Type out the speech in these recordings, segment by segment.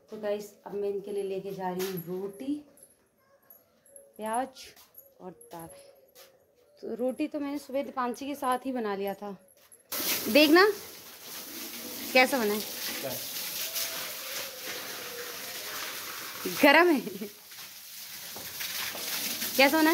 तो गाइस अब मैं इनके लिए लेके जा रही हूँ रोटी, प्याज और दाल। तो रोटी तो मैंने सुबह दीपांशी के साथ ही बना लिया था। देखना कैसा बना है, गरम है। कैसा बना है,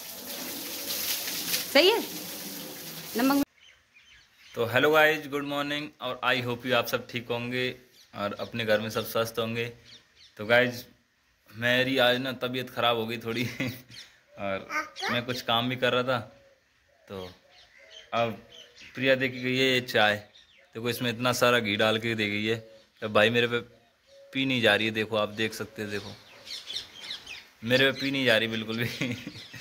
सही है नमक। तो हेलो गाइज, गुड मॉर्निंग और आई होप यू आप सब ठीक होंगे और अपने घर में सब स्वस्थ होंगे। तो गाइज मेरी आज ना तबीयत ख़राब हो गई थोड़ी और मैं कुछ काम भी कर रहा था। तो अब प्रिया दे के गई है ये चाय। देखो इसमें इतना सारा घी डाल के दे गई है। तो भाई मेरे पे पी नहीं जा रही है, देखो आप देख सकते हैं, देखो मेरे पे पी नहीं जा रही बिल्कुल भी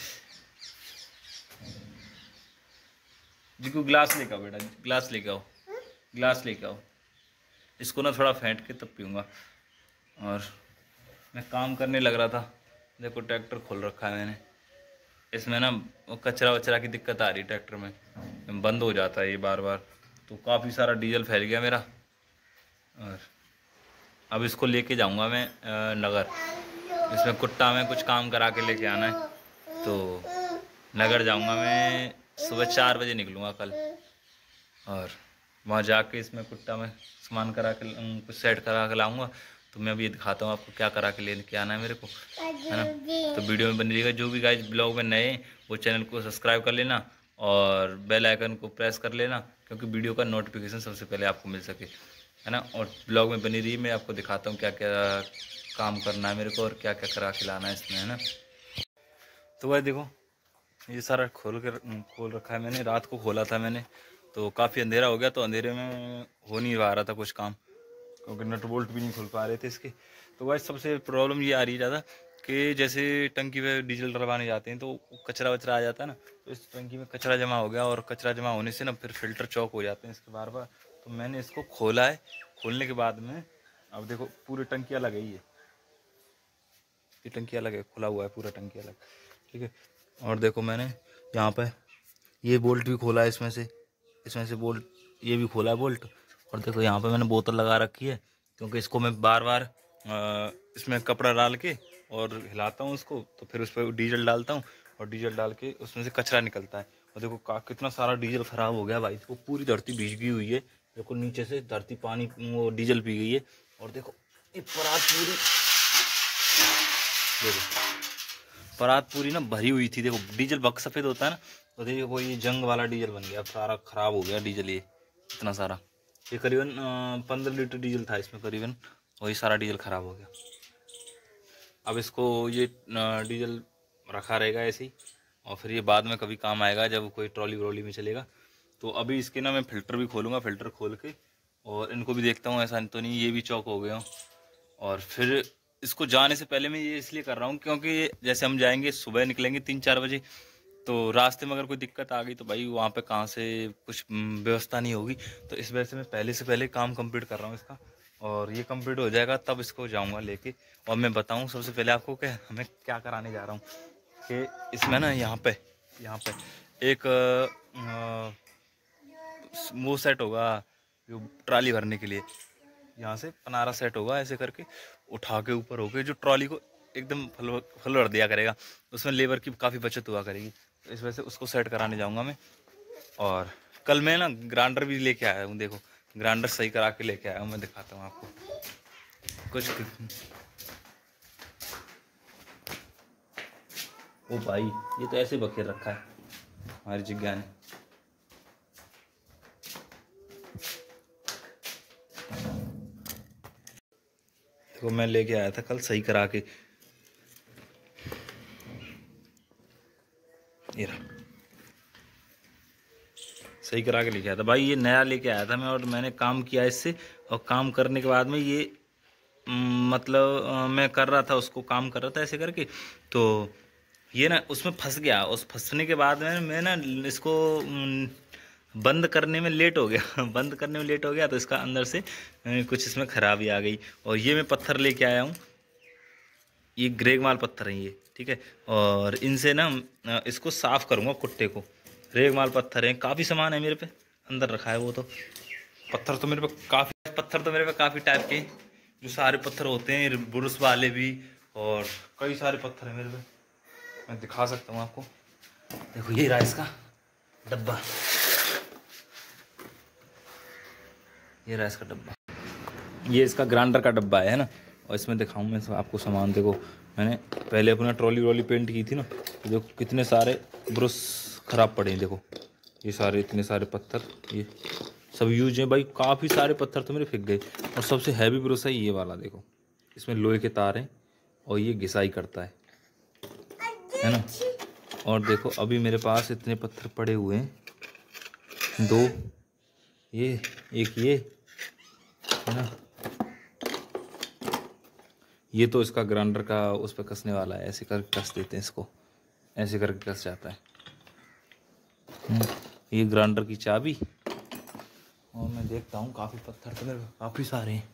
जिनको ग्लास लेके आओ बेटा, ग्लास लेके आओ, ग्लास लेके आओ। इसको ना थोड़ा फेंट के तब पीऊँगा। और मैं काम करने लग रहा था, देखो ट्रैक्टर खोल रखा है मैंने। इसमें ना वो कचरा वचरा की दिक्कत आ रही है, ट्रैक्टर में बंद हो जाता है ये बार बार। तो काफ़ी सारा डीजल फैल गया मेरा। और अब इसको लेके जाऊंगा मैं नगर। इसमें कुट्टा में कुछ काम करा के लेके आना है। तो नगर जाऊंगा मैं, सुबह 4 बजे निकलूँगा कल। और वहाँ जाके इसमें कुट्टा में सामान करा के कुछ सेट करा के लाऊंगा। तो मैं अभी दिखाता हूँ आपको क्या करा के लेके आना है मेरे को, है ना। तो वीडियो में बनी रहिएगा। जो भी गाइस ब्लॉग में नए वो चैनल को सब्सक्राइब कर लेना और बेल आइकन को प्रेस कर लेना, क्योंकि वीडियो का नोटिफिकेशन सबसे पहले आपको मिल सके, है ना। और ब्लॉग में बनी रही, मैं आपको दिखाता हूँ क्या क्या काम करना है मेरे को और क्या क्या करा के लाना है इसमें, है ना। तो वह देखो ये सारा खोल रखा है मैंने, रात को खोला था मैंने। तो काफ़ी अंधेरा हो गया, तो अंधेरे में हो नहीं पा रहा था कुछ काम, क्योंकि नट बोल्ट भी नहीं खुल पा रहे थे इसके। तो वह सबसे प्रॉब्लम ये आ रही है ज़्यादा कि जैसे टंकी पे डीजल डलवाने जाते हैं तो कचरा वचरा आ जाता है ना। तो इस टंकी में कचरा जमा हो गया और कचरा जमा होने से ना फिर फिल्टर चौक हो जाते हैं इसके बार बार। तो मैंने इसको खोला है। खोलने के बाद में अब देखो पूरी टंकी अलग है, ये टंकी अलग है, खुला हुआ है पूरा टंकी अलग, ठीक है। और देखो मैंने यहाँ पे ये बोल्ट भी खोला है, इसमें से बोल्ट ये भी खोला है बोल्ट। और देखो यहाँ पे मैंने बोतल लगा रखी है, क्योंकि इसको मैं बार बार इसमें कपड़ा डाल के और हिलाता हूँ उसको, तो फिर उस पर डीजल डालता हूँ और डीजल डाल के उसमें से कचरा निकलता है। और देखो कितना सारा डीजल ख़राब हो गया भाई। देखो पूरी धरती भीग गई हुई है, देखो नीचे से धरती पानी वो डीजल पी गई है। और देखो ये परात पूरी ना भरी हुई थी। देखो डीजल बक सफ़ेद होता है ना, तो देखो ये जंग वाला डीजल बन गया, सारा ख़राब हो गया डीजल। ये इतना सारा, ये करीबन 15 लीटर डीजल था इसमें करीबन, वही सारा डीजल ख़राब हो गया। अब इसको ये डीजल रखा रहेगा ऐसे ही, और फिर ये बाद में कभी काम आएगा जब कोई ट्रॉली व्रॉली में चलेगा। तो अभी इसके ना मैं फ़िल्टर भी खोलूँगा, फ़िल्टर खोल के और इनको भी देखता हूँ ऐसा तो नहीं ये भी चौक हो गया। और फिर इसको जाने से पहले मैं ये इसलिए कर रहा हूँ क्योंकि जैसे हम जाएंगे सुबह निकलेंगे 3-4 बजे, तो रास्ते में अगर कोई दिक्कत आ गई तो भाई वहाँ पे कहाँ से कुछ व्यवस्था नहीं होगी। तो इस वजह से मैं पहले से पहले काम कंप्लीट कर रहा हूँ इसका, और ये कंप्लीट हो जाएगा तब इसको जाऊँगा लेके। और मैं बताऊँ सबसे पहले आपको कि हमें क्या कराने जा रहा हूँ, कि इसमें ना यहाँ पे एक वो सेट होगा जो ट्राली भरने के लिए, यहाँ से पनारा सेट होगा, ऐसे करके उठा के ऊपर होके जो ट्रॉली को एकदम फल भर दिया करेगा। उसमें लेबर की काफ़ी बचत हुआ करेगी। तो इस वजह से उसको सेट कराने जाऊँगा मैं। और कल मैं ना ग्राइंडर भी लेके आया हूँ, देखो ग्राइंडर सही करा के लेके आया हूँ, मैं दिखाता हूँ आपको कुछ। ओ भाई ये तो ऐसे बखेर रखा है हमारी जिज्ञा ने। तो मैं लेके आया था कल सही करा के, ये सही करा के लेके आया था भाई। ये नया लेके आया था मैं, और मैंने काम किया इससे। और काम करने के बाद में ये मतलब मैं कर रहा था उसको, काम कर रहा था ऐसे करके, तो ये ना उसमें फंस गया। उस फंसने के बाद में मैं ना इसको बंद करने में लेट हो गया बंद करने में लेट हो गया, तो इसका अंदर से कुछ इसमें खराबी आ गई। और ये मैं पत्थर लेके आया हूँ, ये ग्रेगमाल पत्थर हैं ये, ठीक है। और इनसे ना इसको साफ़ करूँगा कुट्टे को। रेगमाल पत्थर हैं, काफ़ी सामान है मेरे पे अंदर रखा है। वो तो पत्थर तो मेरे पे काफ़ी टाइप के, जो सारे पत्थर होते हैं, ब्रश वाले भी, और कई सारे पत्थर हैं मेरे पे, मैं दिखा सकता हूँ आपको। देखो ये रहा इसका डब्बा, ये रहा इसका डब्बा, ये इसका ग्राइंडर का डब्बा है ना। और इसमें दिखाऊँ मैं आपको सामान। देखो मैंने पहले अपना ट्रॉली व्रॉली पेंट की थी ना, तो देखो कितने सारे ब्रश ख़राब पड़े हैं। देखो ये सारे, इतने सारे पत्थर, ये सब यूज हैं भाई। काफ़ी सारे पत्थर तो मेरे फेंक गए। और सबसे हैवी ब्रश है ये वाला, देखो इसमें लोहे के तार हैं और ये घिसाई करता है ना। और देखो अभी मेरे पास इतने पत्थर पड़े हुए हैं, 2 ये, 1 ये है ना। ये तो इसका ग्राइंडर का उस पर कसने वाला है, ऐसे करके कस देते हैं इसको, ऐसे करके कस जाता है। ये ग्राइंडर की चाबी। और मैं देखता हूँ काफ़ी पत्थर तो मेरे काफ़ी सारे हैं।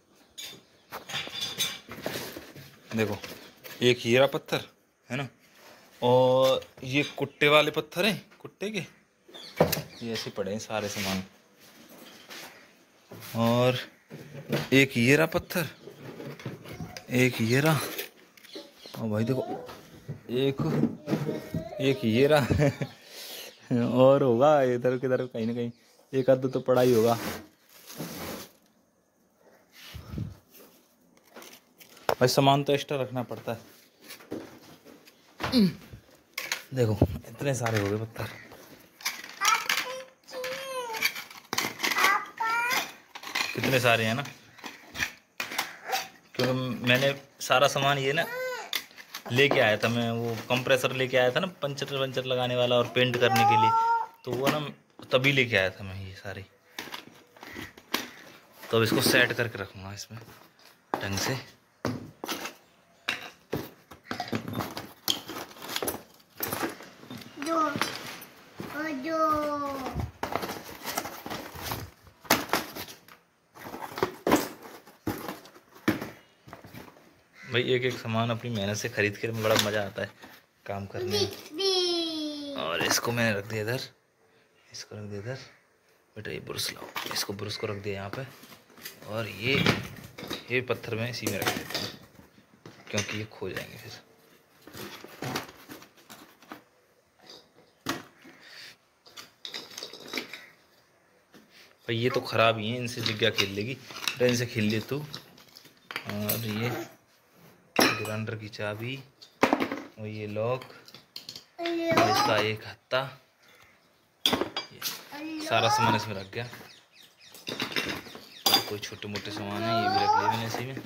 देखो एक हीरा पत्थर है ना, और ये कुट्टे वाले पत्थर हैं, कुट्टे के ये ऐसे पड़े हैं सारे सामान। और एक हीरा पत्थर, एक हीरा, और भाई देखो एक हीरा और होगा इधर किधर कहीं ना कहीं, एक आध तो पड़ा ही होगा। भाई सामान तो एक्स्ट्रा रखना पड़ता है। देखो इतने सारे हो गए पत्थर। कितने सारे हैं ना, क्योंकि मैंने सारा सामान ये ना लेके आया था। मैं वो कंप्रेसर लेके आया था ना, पंचर वंचर लगाने वाला और पेंट करने के लिए, तो वो ना तभी लेके आया था मैं ये सारे। तो अब इसको सेट करके रखूँगा इसमें ढंग से। भाई एक एक सामान अपनी मेहनत से खरीद के बड़ा मज़ा आता है काम करने में। और इसको मैंने रख दिया इधर, इसको रख दिया इधर। बेटा ये ब्रश लाओ, इसको ब्रश को रख दिया यहाँ पे। और ये पत्थर मैं इसी में रख देता हूँ, क्योंकि ये खो जाएंगे फिर। भाई ये तो ख़राब ही है, इनसे जिग्गा खेल लेगी, इनसे खेल ले तू। और ये ग्राइंडर की चाबी, और ये लॉक, और इसका एक हत्ता, सारा सामान इसमें रख गया। और कोई छोटे मोटे सामान है ये भी रख लिए मैंने इसी में।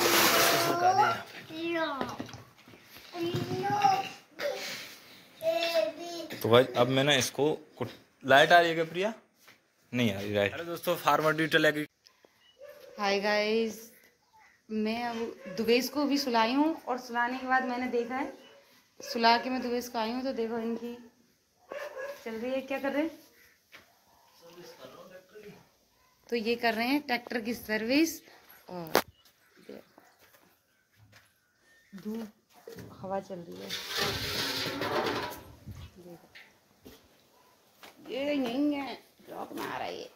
तो भाई अब मैं ना इसको, लाइट आ रही है क्या प्रिया? नहीं आ रही लाइट। हेलो दोस्तों, farmer digital agri. Hi guys, मैं अब दुबेश को भी सुलाई हूँ, और सुलाने के बाद मैंने देखा है, सुला के मैं दुबेश को आई हूँ, तो देखो इनकी चल रही है। क्या कर रहे हैं? तो ये कर रहे हैं ट्रैक्टर की सर्विस। और धूप हवा चल रही है, देखो ये नहीं है, ब्लॉक में आ रहा है।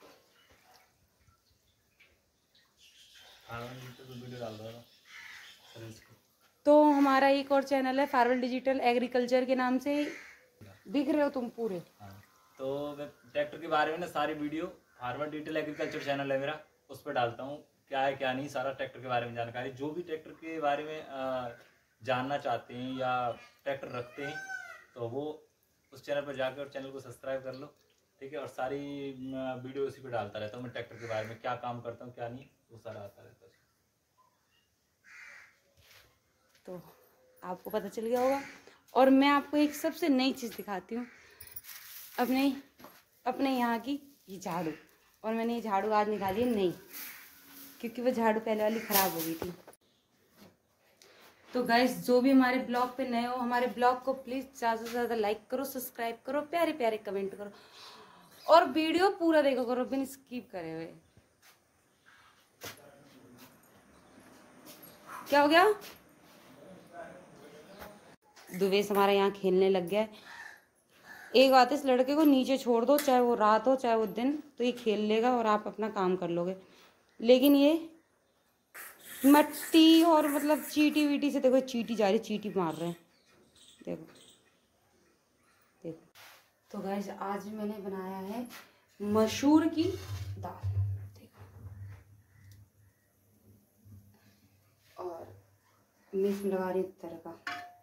तो हमारा एक और चैनल है फार्मर डिजिटल एग्रीकल्चर के नाम से, दिख रहे हो तुम पूरे। हाँ, तो मैं ट्रैक्टर के बारे में ना सारी video farmer digital agriculture channel है मेरा, उस पर डालता हूँ। क्या है क्या नहीं, सारा ट्रैक्टर के बारे में जानकारी, जो भी ट्रैक्टर के बारे में जानना चाहते हैं या ट्रैक्टर रखते हैं, तो वो उस चैनल पर जाकर चैनल को सब्सक्राइब कर लो, ठीक है। और सारी वीडियो उसी पर डालता रहता हूँ मैं, ट्रैक्टर के बारे में क्या काम करता हूँ क्या नहीं, वो सारा आता रहता है। तो आपको पता चल गया होगा। और मैं आपको एक सबसे नई चीज़ दिखाती हूँ, अपने यहाँ की ये झाड़ू। और मैंने ये झाड़ू आज निकाली है नई, क्योंकि वो झाड़ू पहले वाली ख़राब हो गई थी। तो गाइस, जो भी हमारे ब्लॉग पे नए हो, हमारे ब्लॉग को प्लीज़ ज़्यादा से ज़्यादा लाइक करो, सब्सक्राइब करो, प्यारे प्यारे कमेंट करो, और वीडियो पूरा देखो करो, बिन स्किप करे हुए। क्या हो गया? दुबेश हमारा यहाँ खेलने लग गया है। एक बात है, इस लड़के को नीचे छोड़ दो, चाहे वो रात हो चाहे वो दिन, तो ये खेल लेगा और आप अपना काम कर लोगे। लेकिन ये मट्टी और मतलब चीटी वीटी से देखो, चीटी जा रही, चीटी मार रहे हैं, देखो देखो। तो गाइस आज मैंने बनाया है मसूर की दाल, देखो। और मैं इसमें लगा रही हूँ तड़का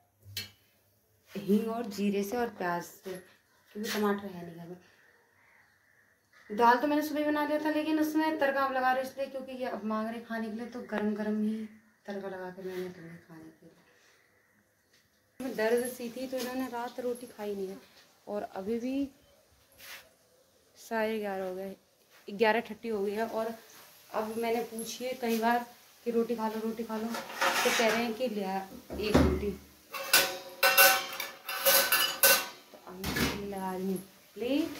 हींग और जीरे से और प्याज से, क्योंकि टमाटर है नहीं घर में। दाल तो मैंने सुबह बना लिया था, लेकिन उसमें तड़का अब लगा रहे इसलिए क्योंकि ये अब मांग रहे खाने के लिए, तो गरम गरम ही तड़का लगा के मैंने तुम्हें खाने के लिए। मैं दर्द सी थी तो इन्होंने रात रोटी खाई नहीं है, और अभी भी 11:30 हो गए, 11:30 हो गई है। और अब मैंने पूछिए कई बार कि रोटी खा लो रोटी खा लो, तो कह रहे हैं कि ले आ एक रोटी। तो अब मैं लगा रही हूँ प्लेट।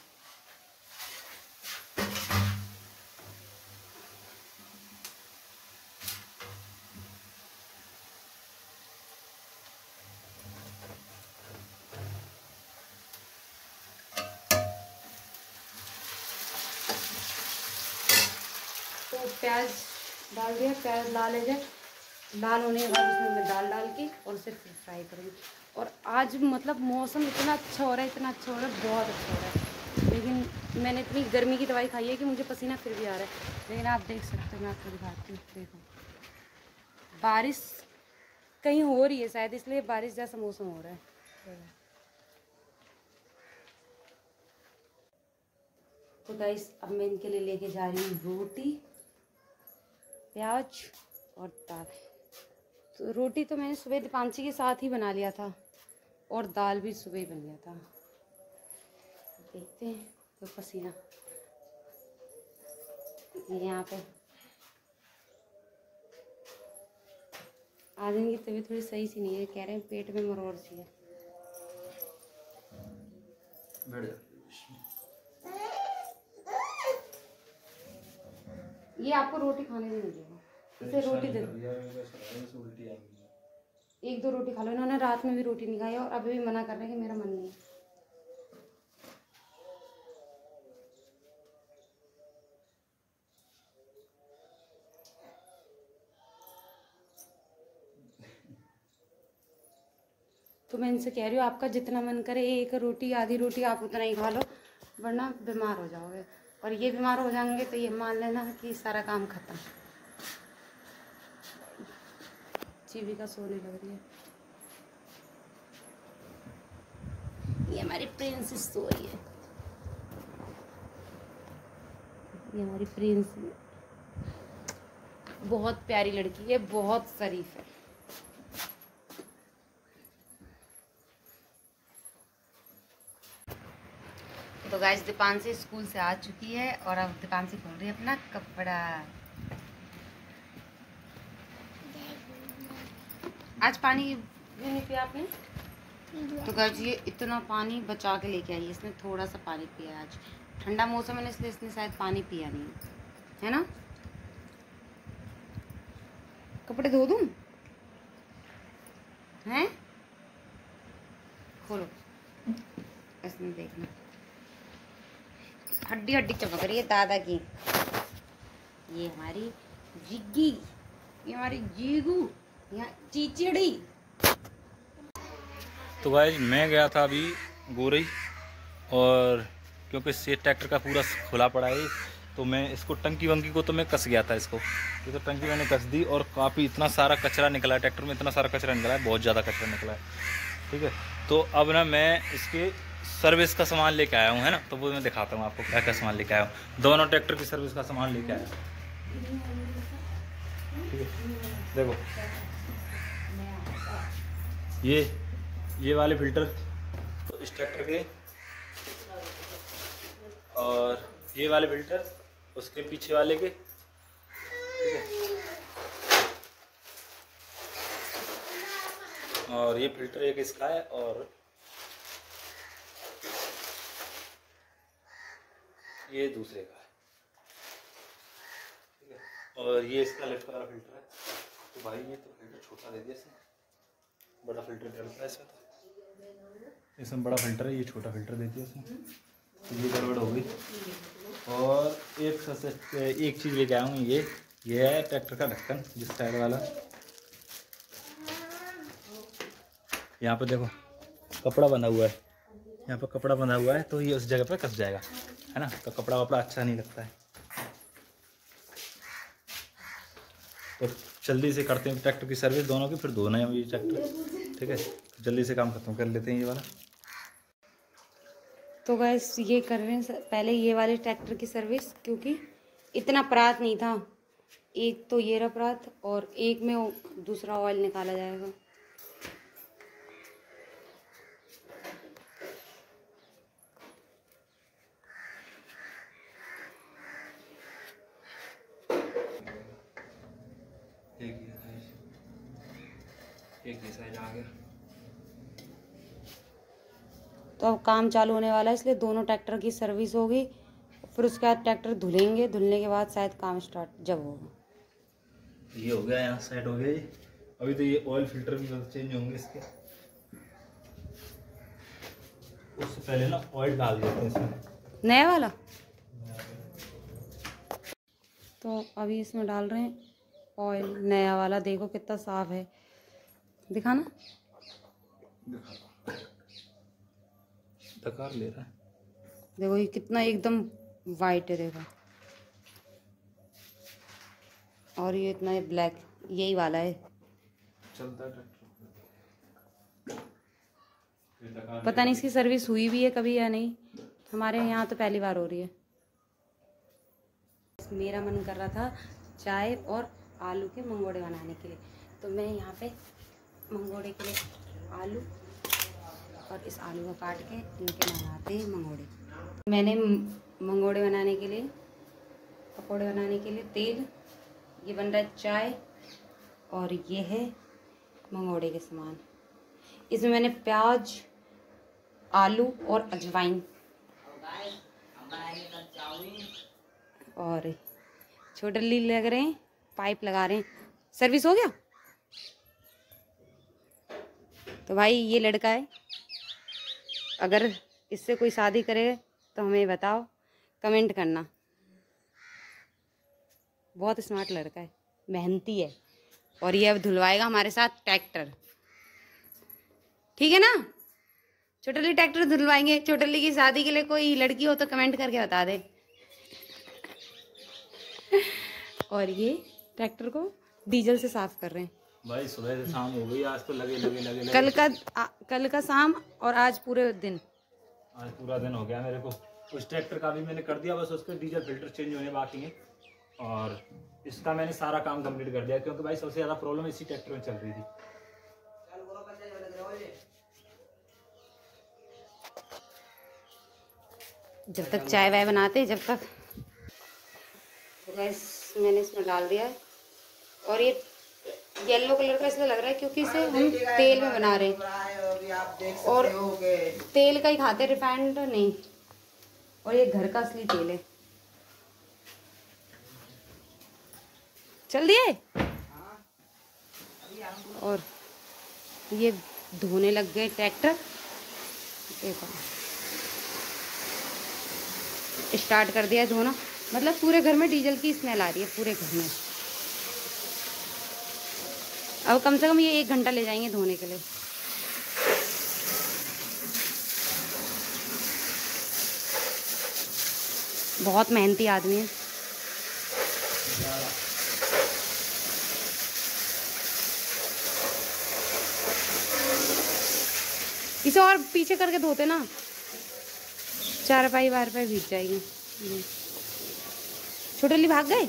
तो प्याज डाल दिया, प्याज लाल हो जाए, लाल होने के बाद उसमें मैं दाल डाल के और उसे फिर फ्राई करूँगी। और आज मतलब मौसम इतना अच्छा हो रहा है, इतना अच्छा हो रहा है, बहुत अच्छा हो रहा है। लेकिन मैंने इतनी गर्मी की दवाई खाई है कि मुझे पसीना फिर भी आ रहा है। लेकिन आप देख सकते हो, मैं आपको दिखाती हूँ, देखो बारिश कहीं हो रही है शायद, इसलिए बारिश जैसा मौसम हो रहा है। तो गाइस अब मैं इनके लिए लेके जा रही हूँ रोटी, प्याज और दाल। तो रोटी तो मैंने सुबह दीपांशी के साथ ही बना लिया था, और दाल भी सुबह ही बन गया था। देखते हैं तो पसीना यहाँ पे। आज इनकी तबीयत थोड़ी सही सी नहीं है, कह रहे हैं पेट में मरोड़ सी है। ये आपको रोटी खाने नहीं देगा, इसे रोटी दे दो, 1-2 रोटी खा लो। इन्होंने रात में भी रोटी नहीं खाई और अभी भी मना कर रहे हैं कि मेरा मन नहीं है। तो मैं इनसे कह रही हूँ आपका जितना मन करे, एक रोटी आधी रोटी आप उतना ही खा लो, वरना बीमार हो जाओगे। और ये बीमार हो जाएंगे तो ये मान लेना कि सारा काम खत्म। जीविका सोने लग रही है, ये हमारी प्रिंसेस सो रही है, ये हमारी प्रिंस बहुत प्यारी लड़की है, बहुत शरीफ है। तो गाइस दीपांशी स्कूल से आ चुकी है और अब दीपांशी खोल रही है अपना कपड़ा। आज पानी भी नहीं पिया आपने? तो गाइस ये इतना पानी बचा के लेके आई है, इसने थोड़ा सा पानी पिया आज, ठंडा मौसम है इसलिए इसने शायद पानी पिया नहीं है ना। कपड़े धो दूं हैं? खोलो, इसमें देखना हड्डी हड्डी चमक रही है दादा की। ये हमारी जिग्गी, ये हमारी जीगू, यहाँ चीचिड़ी। तो गाइस मैं गया था अभी गोरई, और क्योंकि से ट्रैक्टर का पूरा खुला पड़ा है, तो मैं इसको टंकी वंकी को तो मैं कस गया था इसको, ये तो टंकी मैंने कस दी, और काफ़ी इतना सारा कचरा निकला है ट्रैक्टर में, इतना सारा कचरा निकला है, बहुत ज़्यादा कचरा निकला है। ठीक है, तो अब ना मैं इसके सर्विस का सामान लेके आया हूँ, है ना, तो वो मैं दिखाता हूँ आपको क्या क्या सामान लेके आया हूँ। दोनों ट्रैक्टर की सर्विस का सामान लेके आया। ठीक है, देखो ये वाले फिल्टर तो इस ट्रैक्टर के, और ये वाले फिल्टर उसके पीछे वाले के। ठीक है, और ये फिल्टर एक इसका है, और ये दूसरे का है। ठीक है, और ये इसका लेफ्ट वाला फिल्टर है। तो भाई ये तो फिल्टर छोटा दे दिया इसने, बड़ा फिल्टर डलता है इसमें, तो इसमें बड़ा फिल्टर है, ये छोटा फिल्टर दे दिया इसने, तो ये गड़बड़ हो गई। और एक चीज़ लेके आया हूँ, ये है ट्रैक्टर का ढक्कन, जिस साइड वाला। यहाँ पे देखो कपड़ा बंधा हुआ है, यहाँ पर कपड़ा बंधा हुआ है, तो ये उस जगह पे कस जाएगा, है ना, तो कपड़ा वपड़ा अच्छा नहीं लगता है। तो जल्दी से करते हैं ट्रैक्टर की सर्विस दोनों की, फिर धोना है ये ट्रैक्टर, ठीक है। जल्दी से काम खत्म कर लेते हैं ये वाला। तो गैस ये कर रहे हैं पहले ये वाले ट्रैक्टर की सर्विस, क्योंकि इतना परात नहीं था। एक तो ये रहा परात और एक में दूसरा ऑयल निकाला जाएगा। एक ये साइज आ गया। तो अब काम चालू होने वाला है, इसलिए दोनों ट्रैक्टर की सर्विस होगी, फिर उसके बाद ट्रैक्टर धुलेंगे, धुलने के बाद शायद काम स्टार्ट जब होगा। ये हो गया, यहाँ साइड हो गया ये। अभी तो ये ऑयल फिल्टर भी चेंज होंगे इसके, उससे पहले ना ऑयल डाल देते हैं इसमें, नया वाला। तो अभी इसमें डाल रहे हैं ऑयल नया वाला। देखो कितना साफ है, दिखाना। धकार ले रहा है। देखो ये कितना एकदम वाइट है, देखो। और ये इतना है ब्लैक, यही वाला है। चलता ट्रैक्टर। पता नहीं इसकी सर्विस हुई भी है कभी या नहीं, हमारे यहाँ तो पहली बार हो रही है। मेरा मन कर रहा था चाय और आलू के मंगोड़े बनाने के लिए, तो मैं यहाँ पे मंगोड़े के लिए आलू और इस आलू को काट के इनके बनाते हैं मंगोड़े। मैंने मंगोड़े बनाने के लिए, पकौड़े बनाने के लिए तेल, ये बन रहा है चाय, और ये है मंगोड़े के सामान। इसमें मैंने प्याज, आलू और अजवाइन और छोटे लील लग रहे हैं, पाइप लगा रहे हैं। सर्विस हो गया। तो भाई ये लड़का है, अगर इससे कोई शादी करे तो हमें बताओ, कमेंट करना। बहुत स्मार्ट लड़का है, मेहनती है, और ये अब धुलवाएगा हमारे साथ ट्रैक्टर, ठीक है ना। छोटली ट्रैक्टर धुलवाएंगे। छोटली की शादी के लिए कोई लड़की हो तो कमेंट करके बता दे। और ये ट्रैक्टर को डीजल से साफ कर रहे हैं। भाई सुबह से शाम हो गई, आज तो लगे लगे लगे, लगे। कल का शाम और आज पूरे दिन, आज पूरा दिन हो गया मेरे को। उस ट्रैक्टर का भी मैंने कर दिया, बस उसके डीजल फिल्टर चेंज होने बाकी है, और इसका मैंने सारा काम कंप्लीट कर दिया, क्योंकि भाई सबसे ज़्यादा प्रॉब्लम इसी ट्रैक्टर में चल रही थी। जब तक चाय वाय बनाते, जब तक। तो गैस मैंने इसमें डाल दिया है, और ये येलो कलर का इसलिए लग रहा है क्योंकि इसे हम तेल में बना रहे हैं, और तेल का ही खाते, रिफाइंड नहीं। और ये घर का असली तेल है। चल दिए। और ये धोने लग गए ट्रैक्टर, देखो स्टार्ट कर दिया धोना। मतलब पूरे घर में डीजल की स्मेल आ रही है, पूरे घर में। अब कम से कम ये 1 घंटा ले जाएंगे धोने के लिए। बहुत मेहनती आदमी है। इसे और पीछे करके धोते ना, चारपाई वारपाई भीग जाएगी। छोटे भाग गए।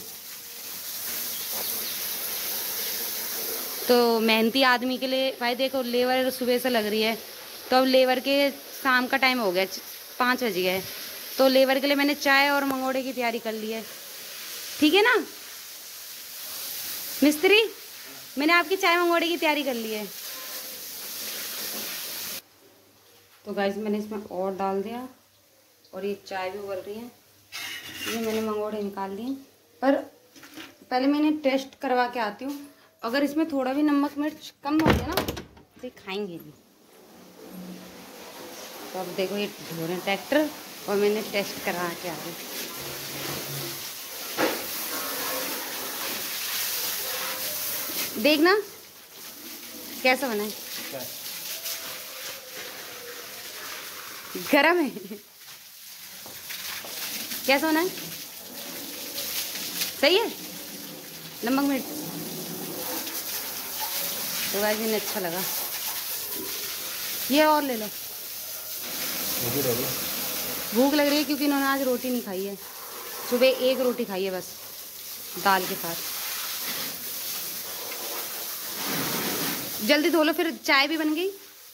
तो मेहनती आदमी के लिए भाई देखो, लेबर सुबह से लग रही है, तो अब लेबर के शाम का टाइम हो गया, 5 बज गए, तो लेबर के लिए मैंने चाय और मंगोड़े की तैयारी कर ली है, ठीक है ना मिस्त्री। मैंने आपकी चाय मंगोड़े की तैयारी कर ली है। तो गाइस मैंने इसमें और डाल दिया, और ये चाय भी उबल रही है। ये मैंने मंगोड़े निकाल लिए, पर पहले मैंने टेस्ट करवा के आती हूँ। अगर इसमें थोड़ा भी नमक मिर्च कम हो गया ना तो खाएंगे नहीं। तो अब देखो ये धो रहे ट्रैक्टर, और मैंने टेस्ट करवा के आ रही। देखना कैसा बना है। गरम है। कैसा बना है? सही है। नमक मिर्च तो वैसे इन्हें अच्छा लगा। ये और ले लो। भूख लग रही है क्योंकि इन्होंने आज रोटी नहीं खाई है। सुबह एक रोटी खाई है बस, दाल के साथ। जल्दी धो लो, फिर चाय भी बन गई।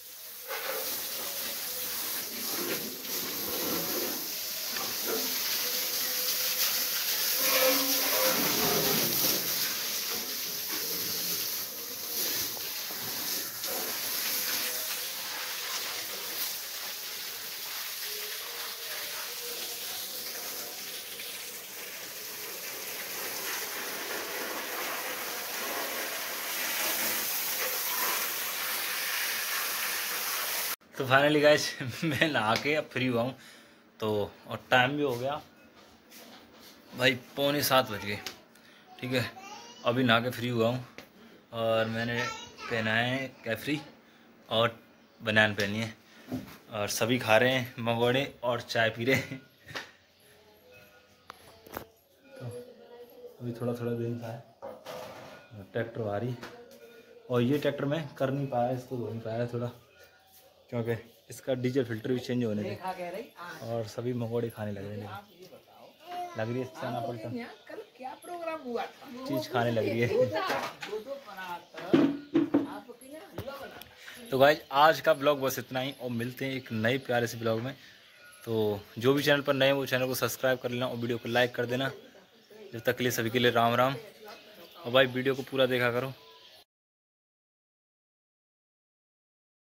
तो फाइनली गाइस मैं नहा के अब फ्री हुआ हूँ। तो और टाइम भी हो गया भाई, 6:45 बज गए। ठीक है, अभी नहा के फ्री हुआ हूँ और मैंने पहना है कैफरी और बनान पहनी है और सभी खा रहे हैं मंगोड़े और चाय पी रहे हैं। तो अभी थोड़ा थोड़ा दिन था ट्रैक्टर आ रही, और ये ट्रैक्टर में कर नहीं पाया, इसको धो नहीं पाया थोड़ा, क्योंकि इसका डीजल फिल्टर भी चेंज होने थे और सभी मंगोड़े खाने लग रहे हैं। लग रही है चना पलटन क्या प्रोग्राम हुआ था? चीज़ खाने लग रही है। तो गाइज आज का ब्लॉग बस इतना ही, और मिलते हैं एक नए प्यारे से ब्लॉग में। तो जो भी चैनल पर नए वो चैनल को सब्सक्राइब कर लेना और वीडियो को लाइक कर देना। जब तक के लिए सभी के लिए राम राम। और भाई वीडियो को पूरा देखा करो।